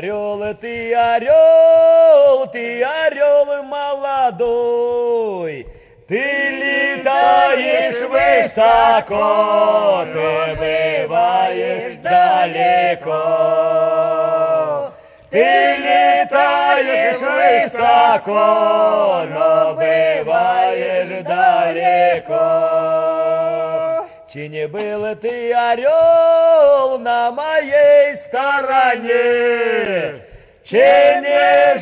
ты орел молодой, ты летаешь высоко, ты бываешь далеко. Ты летаешь высоко, но бываешь далеко. Чи не был ты орел на моей стороне, чи не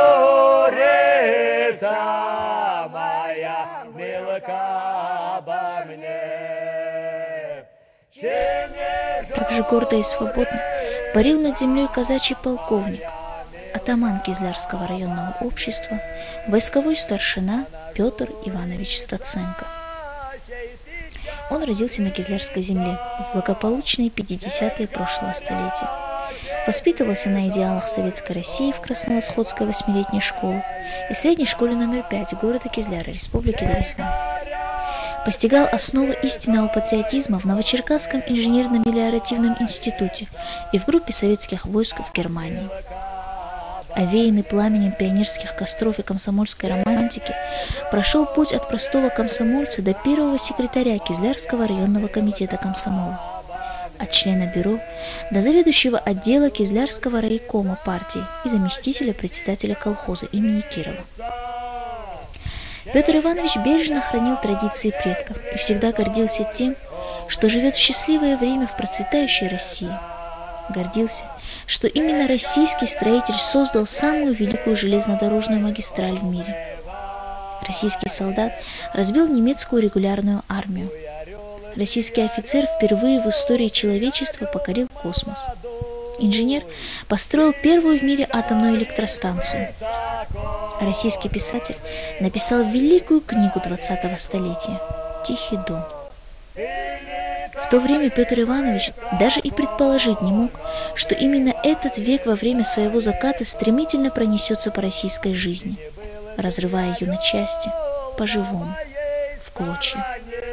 журится моя милка обо мне. Также гордо и свободно парил над землей казачий полковник, атаман Кизлярского районного общества, войсковой старшина Петр Иванович Стаценко. Он родился на Кизлярской земле в благополучные 50-е прошлого столетия. Воспитывался на идеалах Советской России в Красновосходской 8-летней школе и средней школе номер 5 города Кизляра, Республики Дагестан. Постигал основы истинного патриотизма в Новочеркасском инженерно-мелиоративном институте и в группе советских войск в Германии. Овеянный пламенем пионерских костров и комсомольской романтики, прошел путь от простого комсомольца до первого секретаря Кизлярского районного комитета комсомола, от члена бюро до заведующего отдела Кизлярского райкома партии и заместителя председателя колхоза имени Кирова. Петр Иванович бережно хранил традиции предков и всегда гордился тем, что живет в счастливое время в процветающей России. Гордился, что именно российский строитель создал самую великую железнодорожную магистраль в мире. Российский солдат разбил немецкую регулярную армию. Российский офицер впервые в истории человечества покорил космос. Инженер построил первую в мире атомную электростанцию. Российский писатель написал великую книгу 20-го столетия «Тихий Дон». В то время Петр Иванович даже и предположить не мог, что именно этот век во время своего заката стремительно пронесется по российской жизни, разрывая ее на части, по-живому, в клочья.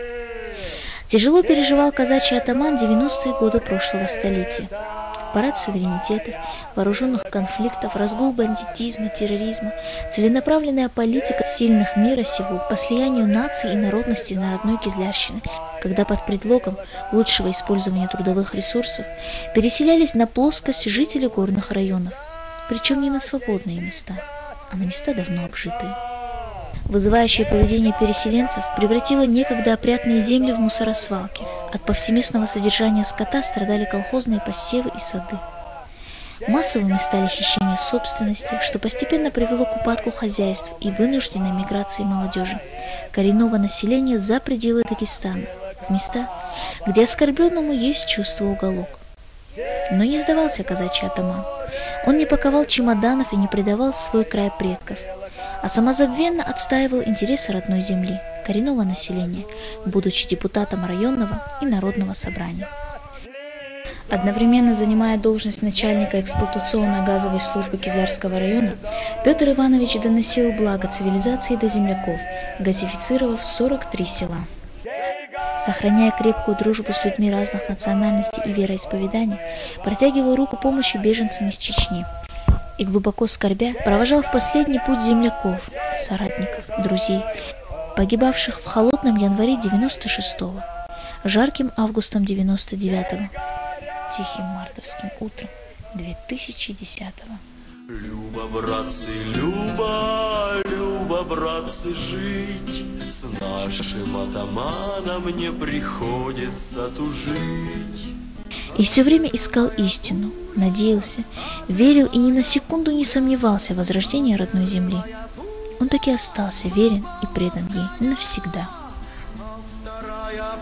Тяжело переживал казачий атаман 90-е годы прошлого столетия. Парад суверенитетов, вооруженных конфликтов, разгул бандитизма, терроризма, целенаправленная политика сильных мира сего по слиянию наций и народности на родной Кизлярщины, когда под предлогом лучшего использования трудовых ресурсов переселялись на плоскость жители горных районов, причем не на свободные места, а на места давно обжитые. Вызывающее поведение переселенцев превратило некогда опрятные земли в мусоросвалки. От повсеместного содержания скота страдали колхозные посевы и сады. Массовыми стали хищения собственности, что постепенно привело к упадку хозяйств и вынужденной миграции молодежи, коренного населения за пределы Дагестана, в места, где оскорбленному есть чувство уголок. Но не сдавался казачий атаман. Он не паковал чемоданов и не предавал свой край предков, а самозабвенно отстаивал интересы родной земли, коренного населения, будучи депутатом районного и народного собрания. Одновременно занимая должность начальника эксплуатационной газовой службы Кизлярского района, Петр Иванович доносил благо цивилизации до земляков, газифицировав 43 села. Сохраняя крепкую дружбу с людьми разных национальностей и вероисповеданий, протягивал руку помощи беженцам из Чечни и, глубоко скорбя, провожал в последний путь земляков, соратников, друзей, погибавших в холодном январе 96-го, жарким августом 99-го, тихим мартовским утром 2010-го. Люба, братцы, жить, с нашим атаманом не приходится тужить. И все время искал истину, надеялся, верил и ни на секунду не сомневался в возрождении родной земли. Он так и остался верен и предан ей навсегда. Вторая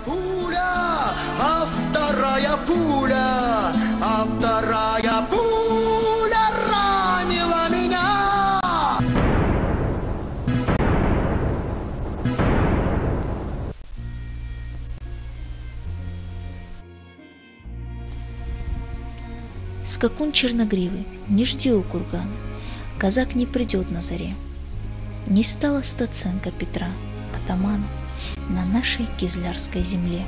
пуля ранила меня. Скакун черногривый, не жди у кургана, казак не придет на заре. Не стало Стаценко Петра, атамана, на нашей Кизлярской земле.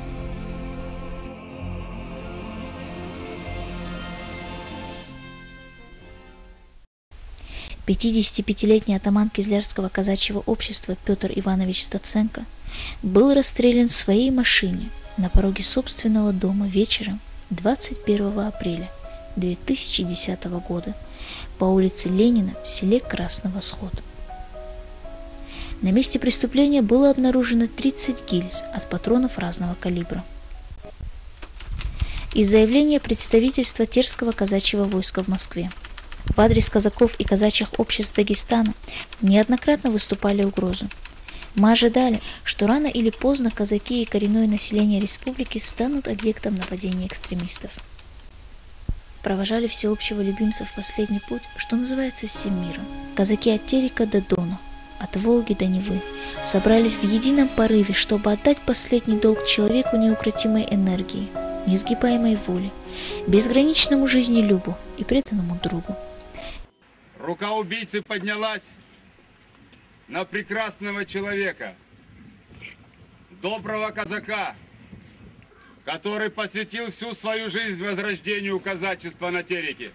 55-летний атаман Кизлярского казачьего общества Петр Иванович Стаценко был расстрелян в своей машине на пороге собственного дома вечером 21 апреля 2010 года по улице Ленина в селе Красный Восход. На месте преступления было обнаружено 30 гильз от патронов разного калибра. Из заявления представительства Терского казачьего войска в Москве в адрес казаков и казачьих обществ Дагестана неоднократно выступали угрозы. Мы ожидали, что рано или поздно казаки и коренное население республики станут объектом нападения экстремистов. Провожали всеобщего любимца в последний путь, что называется, всем миром. Казаки от Терека до Дона, от Волги до Невы собрались в едином порыве, чтобы отдать последний долг человеку неукротимой энергии, несгибаемой воли, безграничному жизнелюбу и преданному другу. Рука убийцы поднялась на прекрасного человека, доброго казака, который посвятил всю свою жизнь возрождению казачества на Тереке.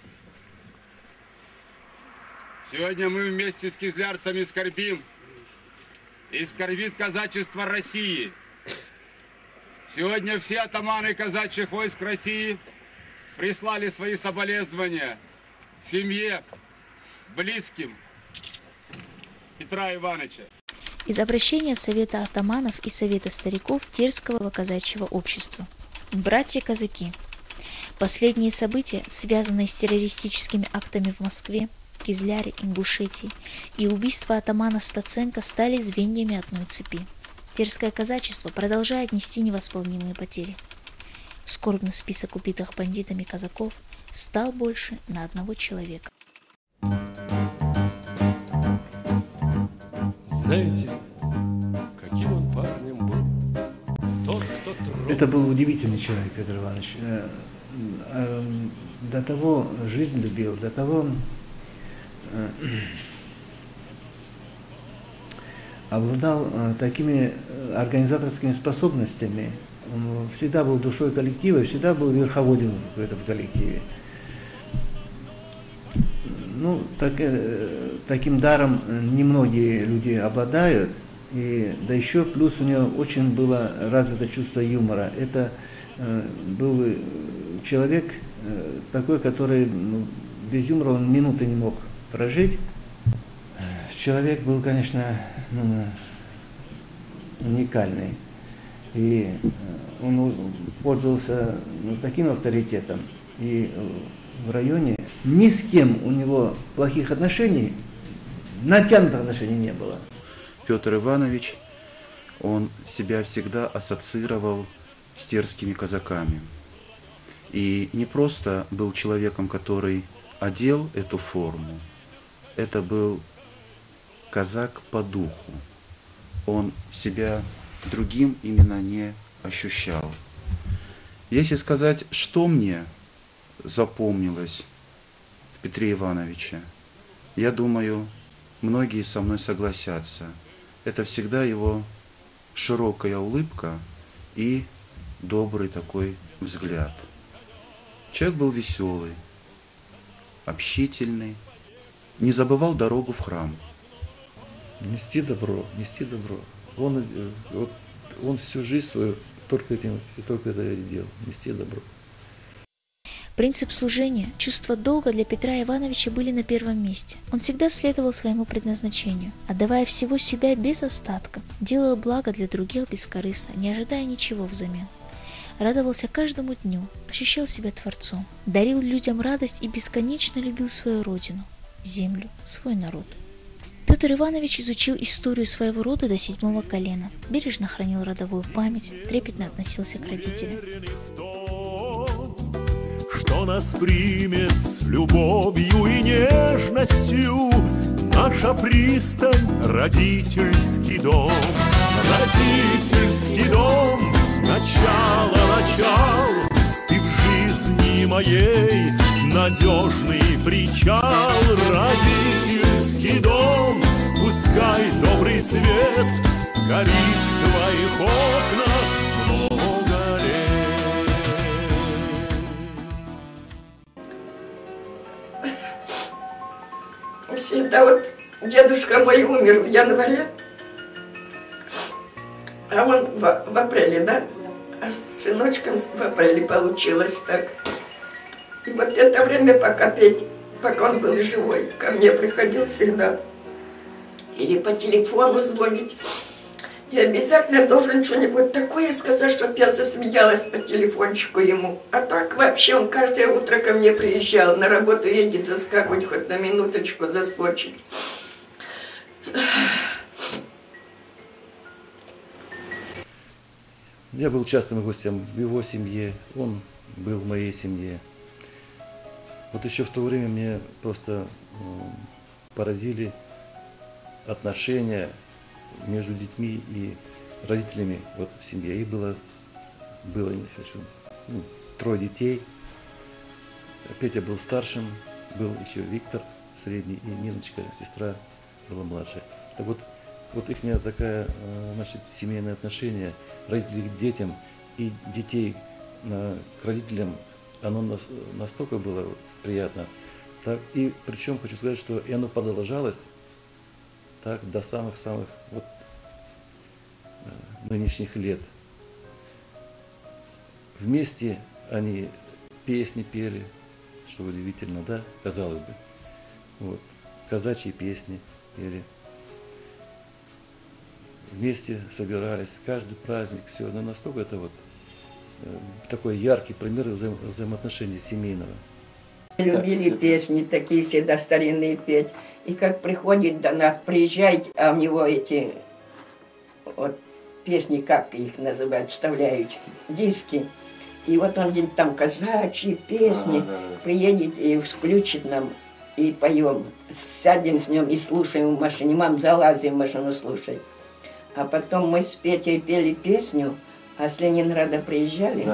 Сегодня мы вместе с кизлярцами скорбим, и скорбит казачество России. Сегодня все атаманы казачьих войск России прислали свои соболезнования семье, близким Петра Ивановича. Из обращения Совета атаманов и Совета стариков Терского казачьего общества. Братья-казаки, последние события, связанные с террористическими актами в Москве, Кизляре, Ингушетии и убийство атамана Стаценко, стали звеньями одной цепи. Терское казачество продолжает нести невосполнимые потери. Скорбный список убитых бандитами казаков стал больше на одного человека. Знаете, каким он парнем был? Тот, кто Это был удивительный человек, Петр Иванович. До того жизнь любил, до того обладал такими организаторскими способностями. Он всегда был душой коллектива, всегда был верховоден в этом коллективе. Ну, таким даром немногие люди обладают, да еще плюс у него очень было развито чувство юмора. Это был человек такой, который без юмора он минуты не мог прожить. Человек был, конечно, уникальный, и он пользовался таким авторитетом, и в районе ни с кем у него плохих отношений, натянутых отношений не было. Петр Иванович, он себя всегда ассоциировал с терскими казаками. И не просто был человеком, который одел эту форму, это был казак по духу. Он себя другим именно не ощущал. Если сказать, что мне запомнилось в Петре Ивановиче, я думаю, многие со мной согласятся. Это всегда его широкая улыбка и добрый такой взгляд. Человек был веселый, общительный, не забывал дорогу в храм. Нести добро, нести добро. Он всю жизнь свою только это и делал, нести добро. Принцип служения, чувство долга для Петра Ивановича были на первом месте. Он всегда следовал своему предназначению, отдавая всего себя без остатка, делал благо для других бескорыстно, не ожидая ничего взамен. Радовался каждому дню, ощущал себя творцом, дарил людям радость и бесконечно любил свою родину, землю, свой народ. Петр Иванович изучил историю своего рода до 7-го колена, бережно хранил родовую память, трепетно относился к родителям. Что нас примет с любовью и нежностью наша пристань, родительский дом. Родительский дом, начало, ты в жизни моей надежный причал. Родительский дом, пускай добрый свет горит в твоих окнах много лет. Всегда когда вот дедушка мой умер в январе, а он в апреле, да? А с сыночком в апреле получилось так. И вот это время, пока он был живой, ко мне приходил всегда. Или по телефону звонить. И обязательно должен что-нибудь такое сказать, чтобы я засмеялась по телефончику ему. А так вообще он каждое утро ко мне приезжал. На работу едет, заскакивать, хоть на минуточку заскочить. Я был частым гостем в его семье, он был в моей семье. Вот еще в то время мне просто поразили отношения между детьми и родителями вот в семье. Их было трое детей. Петя был старшим, был еще Виктор средний, и Ниночка, сестра, была младшая. Так вот их такая, значит, семейное отношение родителей к детям и детей к родителям, оно настолько было приятно. Так, и причем хочу сказать, что и оно продолжалось так до самых-самых вот нынешних лет. Вместе они песни пели, что удивительно, да, казалось бы. Вот, казачьи песни пели. Вместе собирались, каждый праздник, все. Но настолько это вот такой яркий пример взаимоотношений семейного. Любили песни такие всегда старинные петь. И как приходит до нас, приезжает, а у него эти вот песни, как их называют, вставляют, диски. И вот он где-то там казачьи песни, приедет и включит нам, и поем. Сядем с ним и слушаем в машине. Мам, залазим в машину, слушай. А потом мы с Петей пели песню, а с Ленинграда приезжали.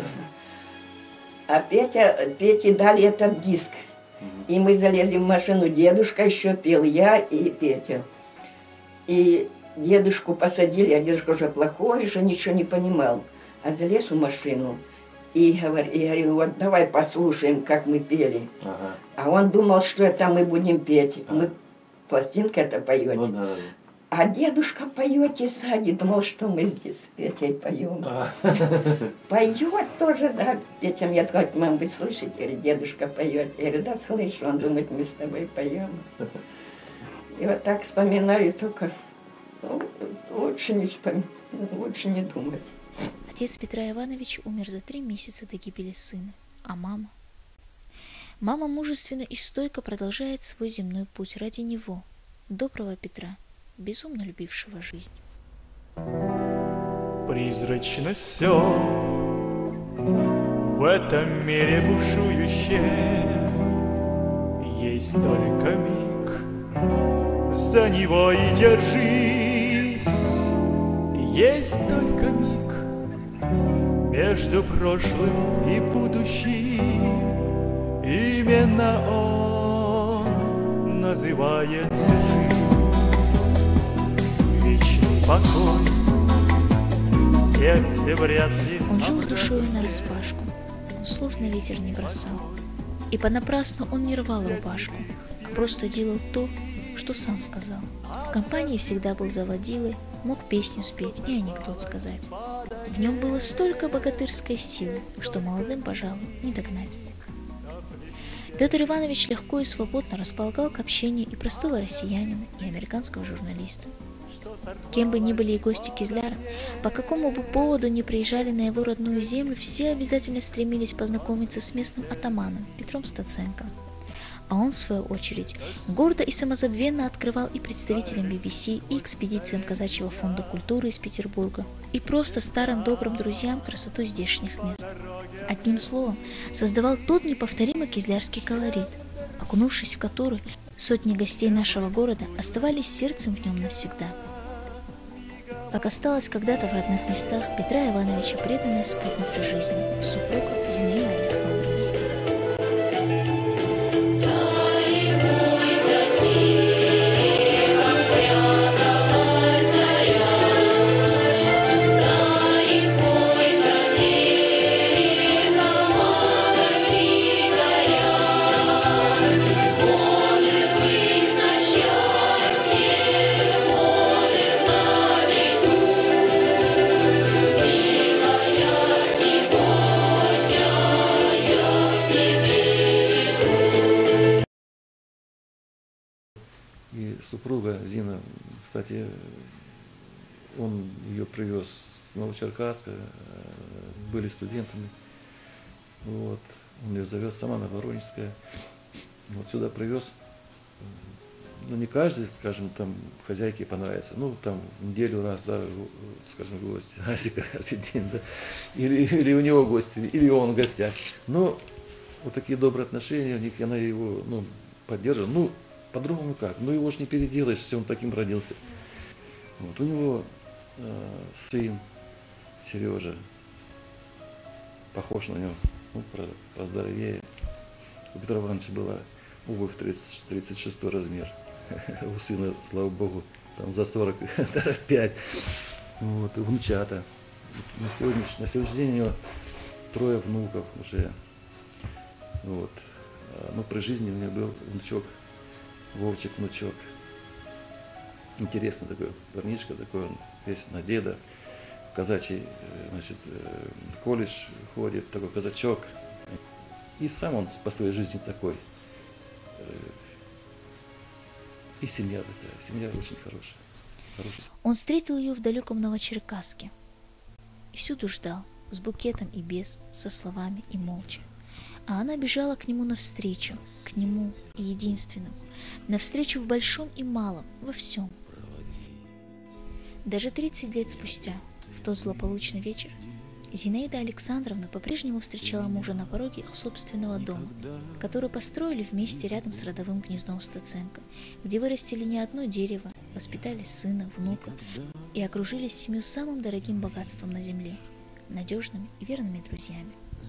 А Пете дали этот диск. И мы залезли в машину. Дедушка еще пел, я и Петя. И дедушку посадили, а дедушка уже плохой, уже ничего не понимал. А залез в машину и говорил, вот давай послушаем, как мы пели. А он думал, что это мы будем петь. Мы пластинка это поете. А дедушка поет и сзади, думал, что мы здесь с Петей поем. Поет тоже, да. Петя мне говорит, мам, вы слышите? Я говорю, дедушка поет. Я говорю, да, слышу. Он думает, мы с тобой поем. И вот так вспоминаю только. Лучше не вспоминать, лучше не думать. Отец Петра Ивановича умер за 3 месяца до гибели сына. А мама? Мама мужественно и стойко продолжает свой земной путь ради него, доброго Петра, безумно любившего жизнь. Призрачно все в этом мире бушующее, есть только миг, за него и держись, есть только миг между прошлым и будущим, именно он называется жизнь. Вечный покой в сердце вряд ли. Он жил с душою нараспашку, он слов на ветер не бросал. И понапрасну он не рвал рубашку, а просто делал то, что сам сказал. В компании всегда был заводилой, мог песню спеть и анекдот сказать. В нем было столько богатырской силы, что молодым, пожалуй, не догнать. Петр Иванович легко и свободно располагал к общению и простого россиянина, и американского журналиста. Кем бы ни были и гости Кизляра, по какому бы поводу ни приезжали на его родную землю, все обязательно стремились познакомиться с местным атаманом Петром Стаценко. А он, в свою очередь, гордо и самозабвенно открывал и представителям BBC, и экспедициям Казачьего фонда культуры из Петербурга, и просто старым добрым друзьям красоту здешних мест. Одним словом, создавал тот неповторимый кизлярский колорит, окунувшись в который, сотни гостей нашего города оставались сердцем в нем навсегда. Как осталась когда-то в родных местах Петра Ивановича преданная спутница жизни, супруга Зинаида Александровна. Может быть, на счастье супруга Зина, кстати, он ее привез с Новочеркасска, были студентами. Вот. Он ее завез сама на Воронежское. Вот сюда привез. Ну, не каждый, скажем, там, хозяйке понравится. Ну, там, в неделю раз, да, скажем, гость. Асика каждый день, да. Или у него гости, или он в гостях. Но вот такие добрые отношения у них, она его, ну, поддерживала. Ну, по-другому как? Ну, его ж не переделаешь, если он таким родился. Вот. У него сын Сережа, похож на него, ну, поздоровее. У Петра Ивановича была обувь 36 размер. У сына, слава богу, там за 45. Вот, внучата. На сегодняшний день у него 3 внуков уже. Вот. Но при жизни у него был внучок, Вовчик, внучок. Интересный такой парнишка, такой он весь на деда. В казачий, значит, колледж ходит, такой казачок. И сам он по своей жизни такой. И семья такая, семья очень хорошая. Он встретил ее в далеком Новочеркасске и всюду ждал, с букетом и без, со словами и молча. А она бежала к нему навстречу, к нему единственному, навстречу в большом и малом, во всем. Даже 30 лет спустя, в тот злополучный вечер, Зинаида Александровна по-прежнему встречала мужа на пороге их собственного дома, который построили вместе рядом с родовым гнездом Стаценко, где вырастили не одно дерево, воспитали сына, внука и окружили семью самым дорогим богатством на земле, надежными и верными друзьями.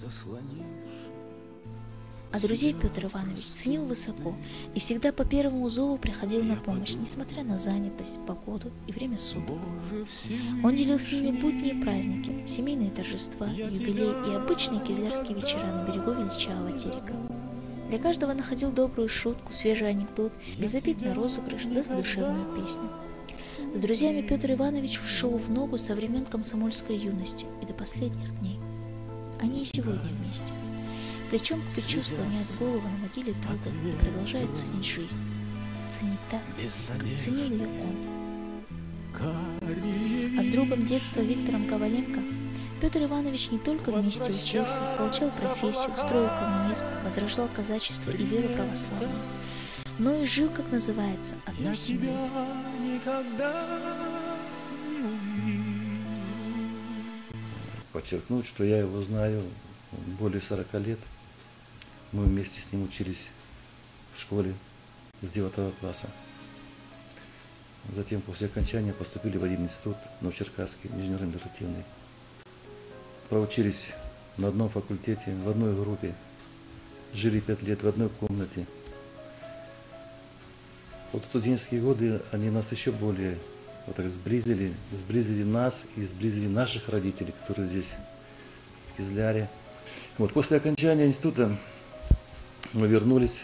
А друзей Петр Иванович ценил высоко и всегда по первому зову приходил на помощь, несмотря на занятость, погоду и время суток. Он делил с ними будни и праздники, семейные торжества, юбилеи и обычные кизлярские вечера на берегу величавого Терека. Для каждого находил добрую шутку, свежий анекдот, безобидный розыгрыш да задушевную песню. С друзьями Петр Иванович шел в ногу со времен комсомольской юности и до последних дней. Они и сегодня вместе. Плечом к плечу склоняют голову на могиле друга и продолжают ценить жизнь. Ценить так, как ценил ее он. А с другом детства Виктором Коваленко Петр Иванович не только вместе учился, получал профессию, строил коммунизм, возрождал казачество и веру православную, но и жил, как называется, одной семьей. Подчеркнуть, что я его знаю более 40 лет. Мы вместе с ним учились в школе с 9 класса. Затем после окончания поступили в один институт, Новочеркасский, инженерно-административный. Проучились на одном факультете, в одной группе. Жили 5 лет в одной комнате. Вот студенческие годы, они нас еще более вот так сблизили нас и сблизили наших родителей, которые здесь, в Кизляре. Вот после окончания института мы вернулись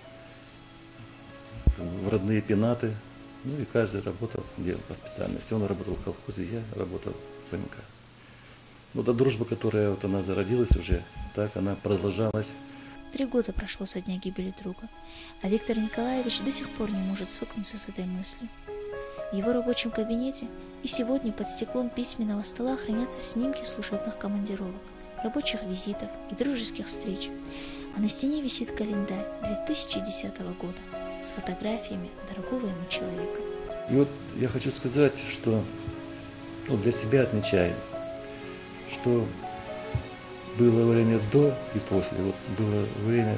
в родные пенаты, ну и каждый работал где по специальности. Он работал в колхозе, я работал в ПМК. Ну, та дружба, которая вот она зародилась уже, так она продолжалась. 3 года прошло со дня гибели друга, а Виктор Николаевич до сих пор не может свыкнуться с этой мыслью. В его рабочем кабинете и сегодня под стеклом письменного стола хранятся снимки служебных командировок, рабочих визитов и дружеских встреч, а на стене висит календарь 2010 года с фотографиями дорогого ему человека. И вот я хочу сказать, что для себя отмечаю, что было время до и после. Вот было время,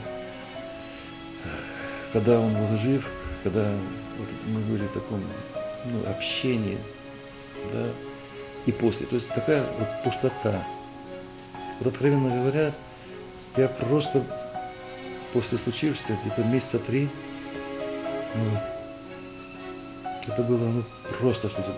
когда он был жив, когда вот мы были в таком общении, да, и после. То есть такая вот пустота. Вот, откровенно говоря, я просто после случившегося, где-то месяца 3, это было просто что-то,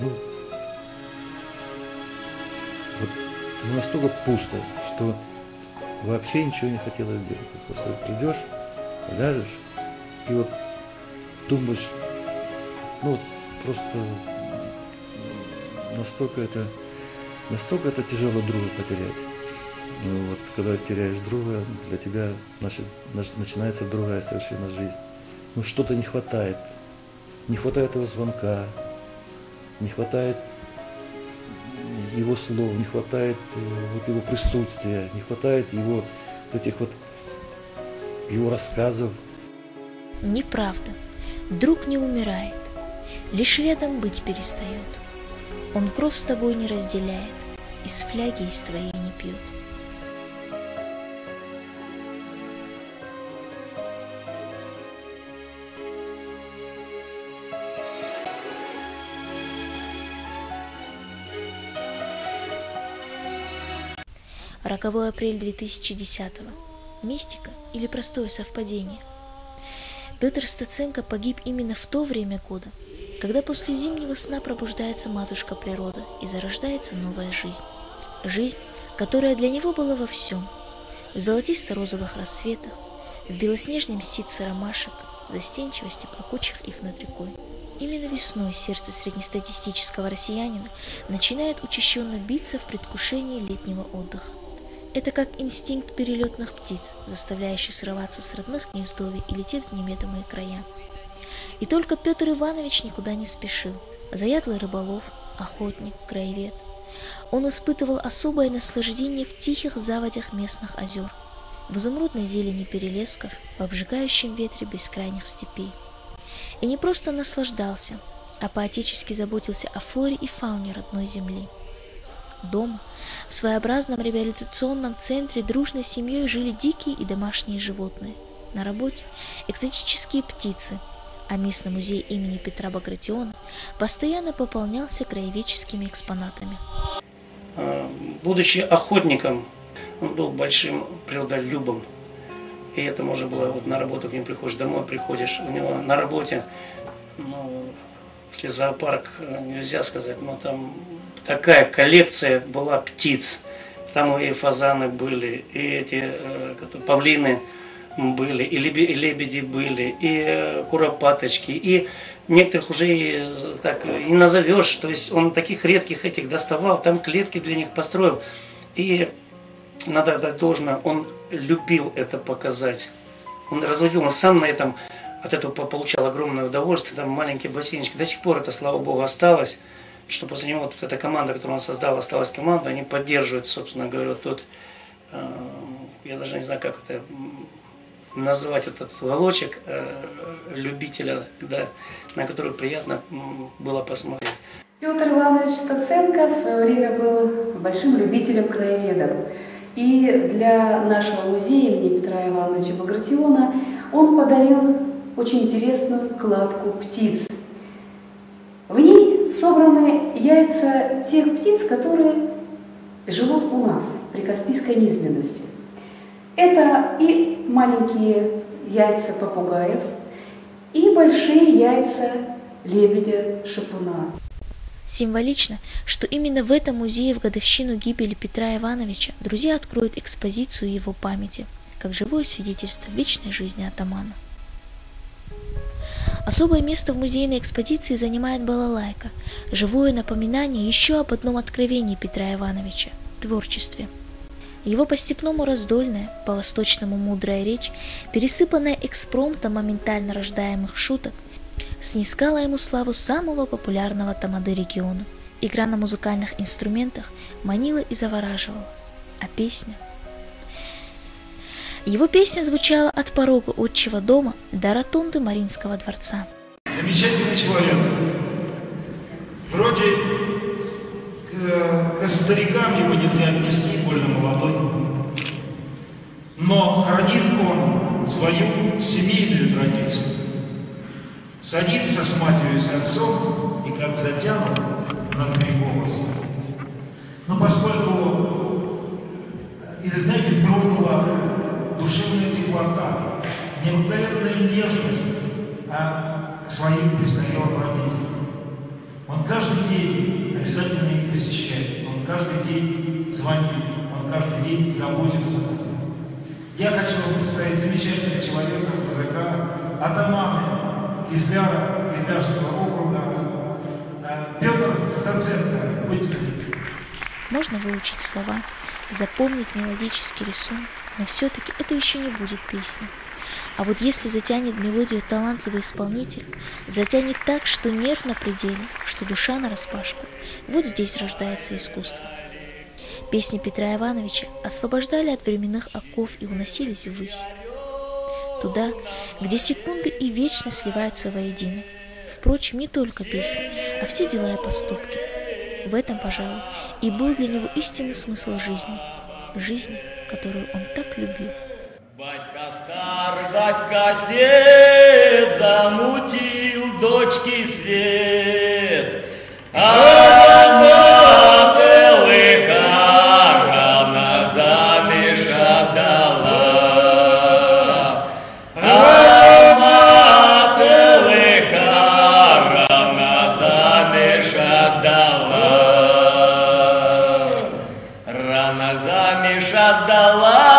вот, настолько пусто, что вообще ничего не хотелось делать. Просто придешь, ляжешь, и вот думаешь, просто настолько это тяжело друга потерять. Вот, когда теряешь друга, для тебя начинается другая совершенно жизнь. Что-то не хватает. Не хватает его звонка, не хватает его слов, не хватает вот его присутствия, не хватает его вот этих вот его рассказов. Неправда. Друг не умирает, лишь рядом быть перестает. Он кровь с тобой не разделяет, из фляги из твоей не пьет. Роковой апрель 2010-го. Мистика или простое совпадение? Петр Стаценко погиб именно в то время года, когда после зимнего сна пробуждается матушка природа и зарождается новая жизнь. Жизнь, которая для него была во всем. В золотисто-розовых рассветах, в белоснежном ситце ромашек, в застенчивости плакучих ив над рекой. Именно весной сердце среднестатистического россиянина начинает учащенно биться в предвкушении летнего отдыха. Это как инстинкт перелетных птиц, заставляющий срываться с родных гнездовий и лететь в неведомые края. И только Петр Иванович никуда не спешил. Заядлый рыболов, охотник, краевед. Он испытывал особое наслаждение в тихих заводях местных озер, в изумрудной зелени перелесков, в обжигающем ветре бескрайних степей. И не просто наслаждался, а поотечески заботился о флоре и фауне родной земли. Дома, в своеобразном реабилитационном центре, дружной семьей жили дикие и домашние животные. На работе экзотические птицы, а местный музей имени Петра Багратиона постоянно пополнялся краеведческими экспонатами. Будучи охотником, он был большим природолюбом. И это можно было, вот на работу к нему приходишь, домой приходишь, у него на работе, если зоопарк, нельзя сказать, но там такая коллекция была птиц. Там и фазаны были, и эти павлины были, и лебеди были, и куропаточки, и некоторых уже и, так, и назовешь. То есть он таких редких этих доставал, там клетки для них построил. И надо дать должное, он любил это показать. Он разводил, он сам на этом от этого получал огромное удовольствие. Там маленькие бассейнчики. До сих пор это, слава богу, осталось. Что после него вот эта команда, которую он создал, осталась команда, они поддерживают, собственно говоря, вот тот, я даже не знаю, как это назвать, вот этот уголочек любителя, да, на который приятно было посмотреть. Петр Иванович Стаценко в свое время был большим любителем-краеведом. И для нашего музея имени Петра Ивановича Багратиона он подарил очень интересную кладку птиц. В ней собраны яйца тех птиц, которые живут у нас при Каспийской низменности. Это и маленькие яйца попугаев, и большие яйца лебедя-шапуна. Символично, что именно в этом музее в годовщину гибели Петра Ивановича друзья откроют экспозицию его памяти, как живое свидетельство вечной жизни атамана. Особое место в музейной экспозиции занимает балалайка, живое напоминание еще об одном откровении Петра Ивановича – творчестве. Его по-степному раздольная, по-восточному мудрая речь, пересыпанная экспромтом моментально рождаемых шуток, снискала ему славу самого популярного тамады региона. Игра на музыкальных инструментах манила и завораживала. А песня? Его песня звучала от порога отчего дома до ротонды Мариинского дворца. Замечательный человек. Вроде к старикам его нельзя отнести, больно молодой. Но хранит он свою семейную традицию. Садится с матерью и с отцом, и как затянут на 3 голоса. Но поскольку, или знаете, тронула душевная теплота, необыкновенная нежность к своим престарелым родителям. Он каждый день обязательно их посещает, он каждый день звонит, он каждый день заботится. Я хочу вам представить замечательного человека, казака, атамана Кизляра, Кизлярского округа, Петр Стаценко. Можно выучить слова, запомнить мелодический рисунок, но все-таки это еще не будет песней. А вот если затянет мелодию талантливый исполнитель, затянет так, что нерв на пределе, что душа нараспашку, вот здесь рождается искусство. Песни Петра Ивановича освобождали от временных оков и уносились ввысь. Туда, где секунды и вечность сливаются воедино. Впрочем, не только песни, а все дела и поступки. В этом, пожалуй, и был для него истинный смысл жизни, жизни, которую он так любил. Батька стар, батька сед, замутил дочки свет, а мать лиха рано заміж отдала, а мать лиха рано заміж отдала, рано заміж отдала.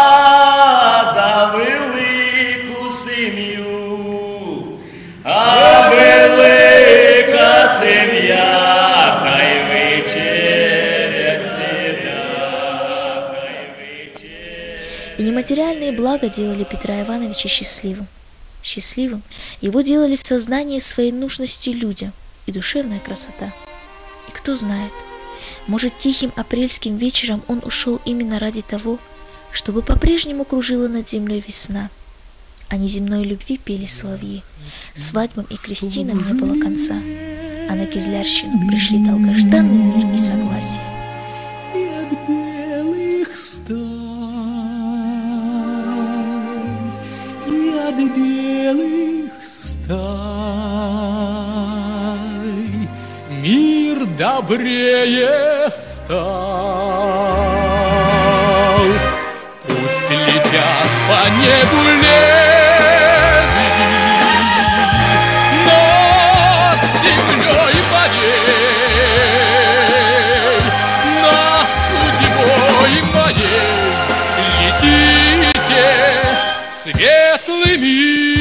И нематериальные блага делали Петра Ивановича счастливым. Счастливым его делали сознание своей нужности людям и душевная красота. И кто знает, может, тихим апрельским вечером он ушел именно ради того, чтобы по-прежнему кружила над землей весна, а неземной любви пели соловьи. Свадьбам и крестинам не было конца, а на Кизлярщину пришли долгожданный мир и согласие. И от белых стай, и от белых стай мир добрее стал. Пусть летят по небу лебеди над землей моей, над судьбой моей. Летите в светлый мир.